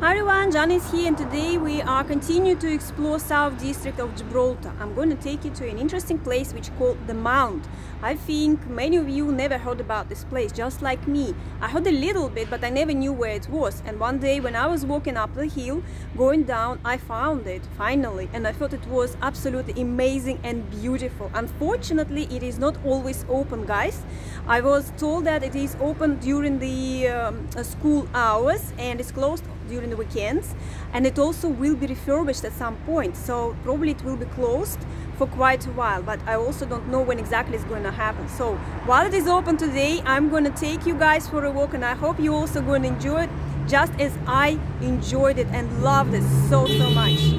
Hi everyone, Jan is here and today we are continuing to explore South District of Gibraltar. I'm going to take you to an interesting place which is called The Mount. I think many of you never heard about this place, just like me. I heard a little bit, but I never knew where it was. And one day when I was walking up the hill, going down, I found it, finally. And I thought it was absolutely amazing and beautiful. Unfortunately, it is not always open, guys. I was told that it is open during the school hours and it's closed during the weekends, and it also will be refurbished at some point, so probably it will be closed for quite a while, but I also don't know when exactly it's going to happen. So while it is open today, I'm going to take you guys for a walk, and I hope you also going to enjoy it just as I enjoyed it and loved it so much.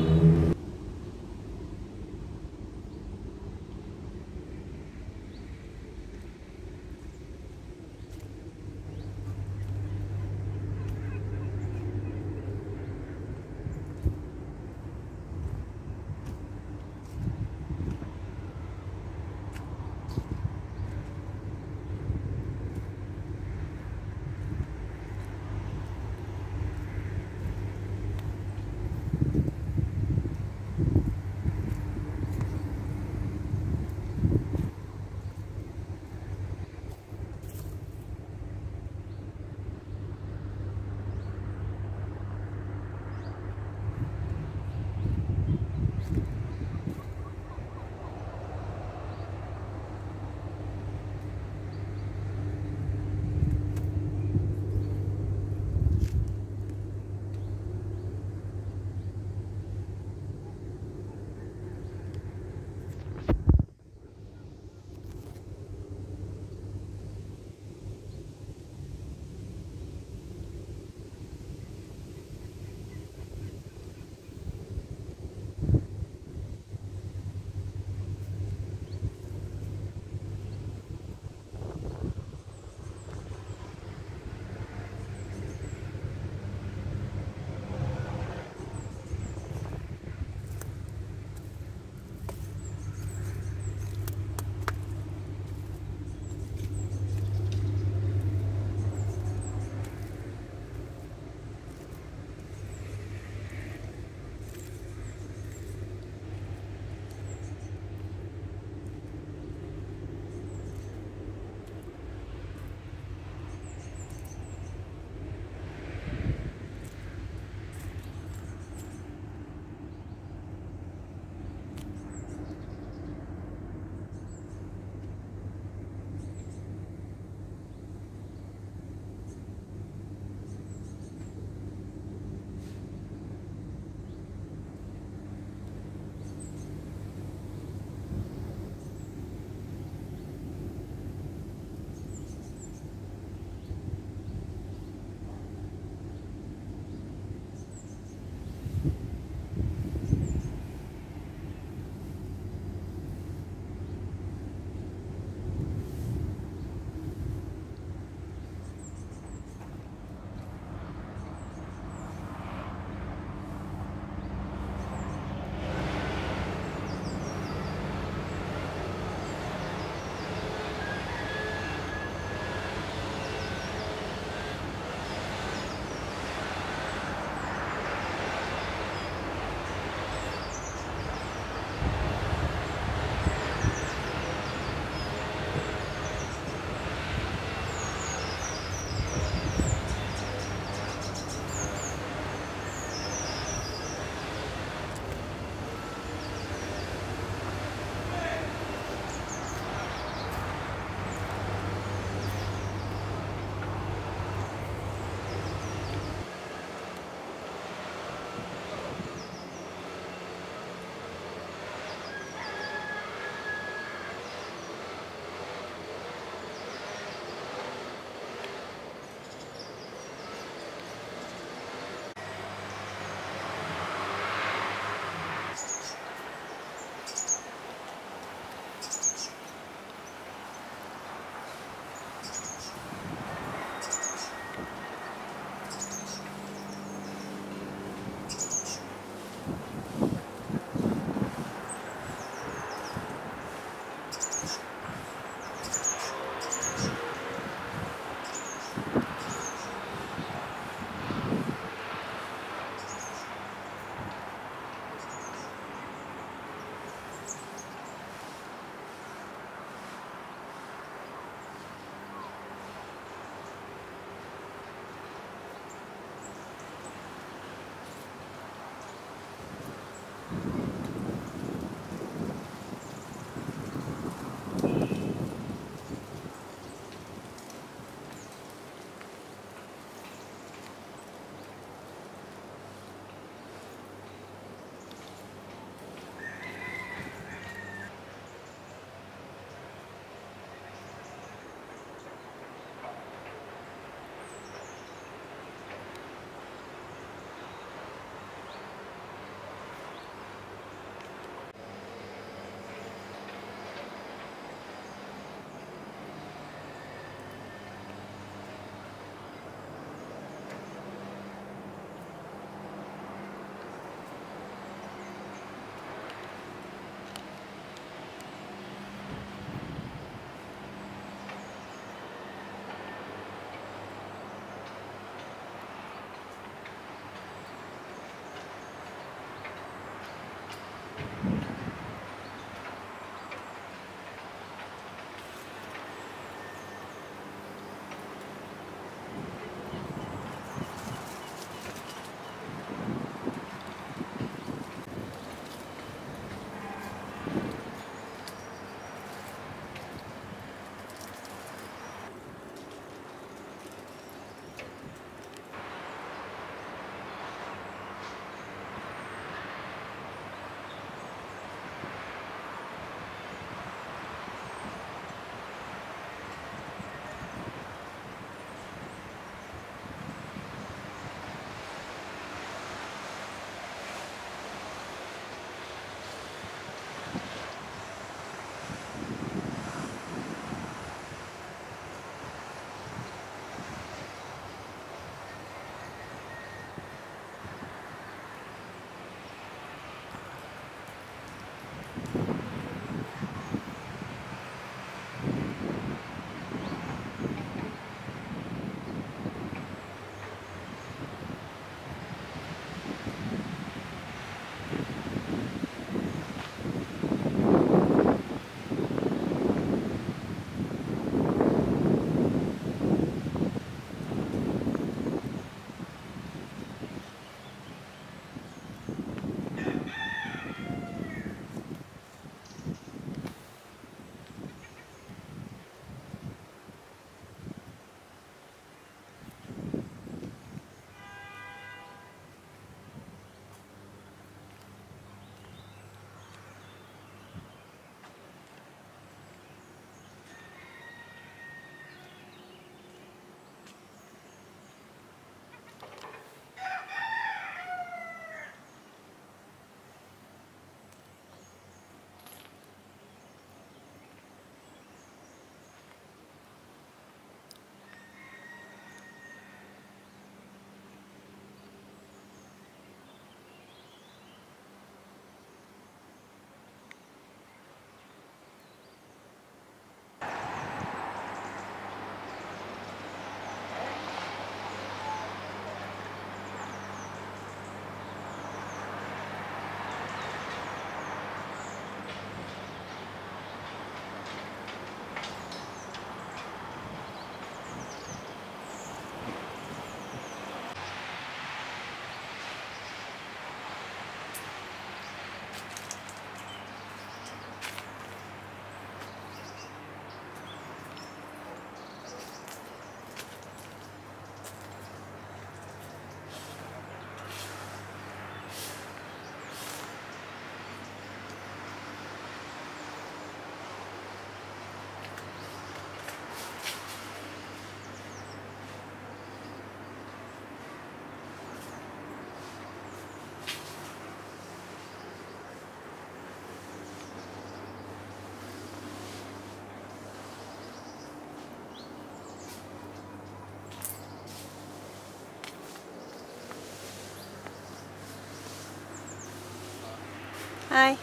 Hi.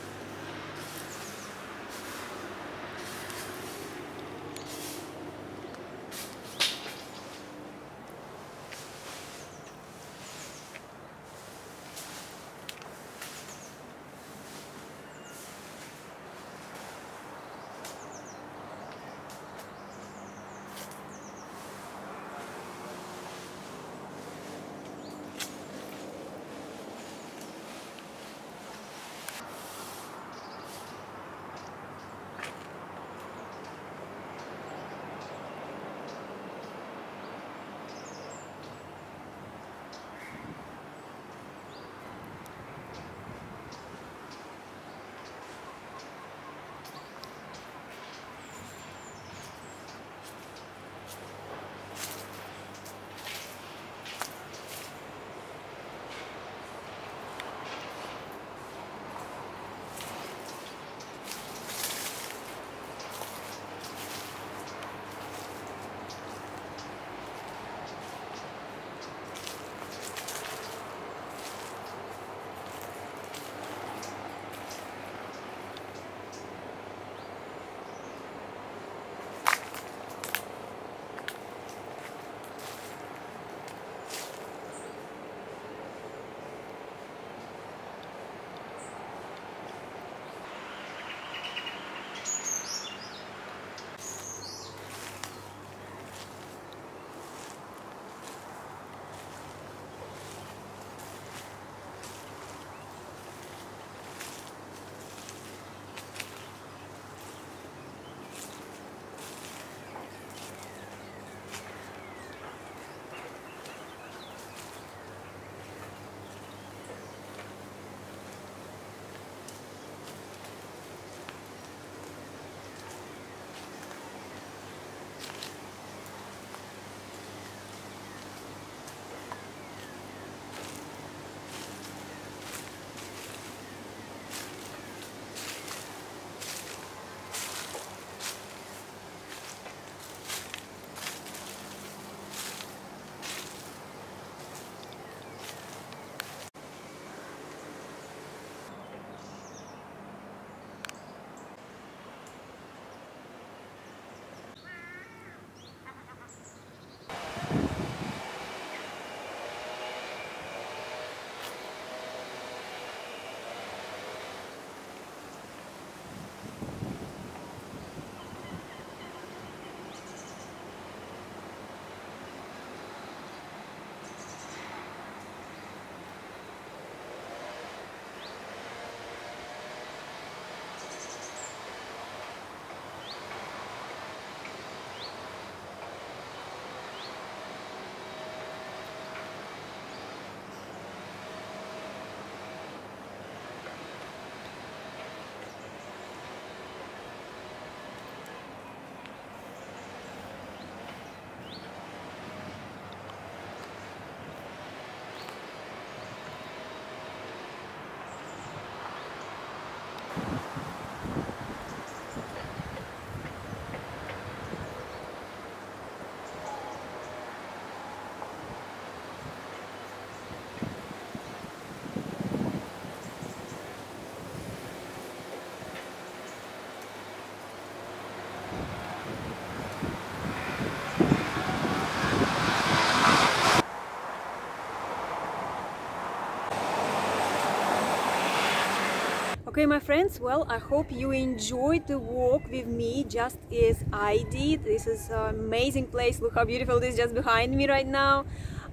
Okay, my friends, well, I hope you enjoyed the walk with me just as I did. This is an amazing place. Look how beautiful it is just behind me right now.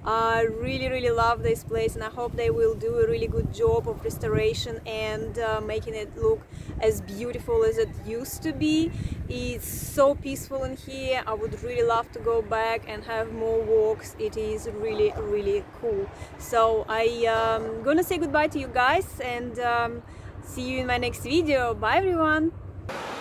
I really love this place, and I hope they will do a really good job of restoration and making it look as beautiful as it used to be. It's so peaceful in here. I would really love to go back and have more walks. It is really cool. So I'm gonna say goodbye to you guys, and see you in my next video. Bye everyone.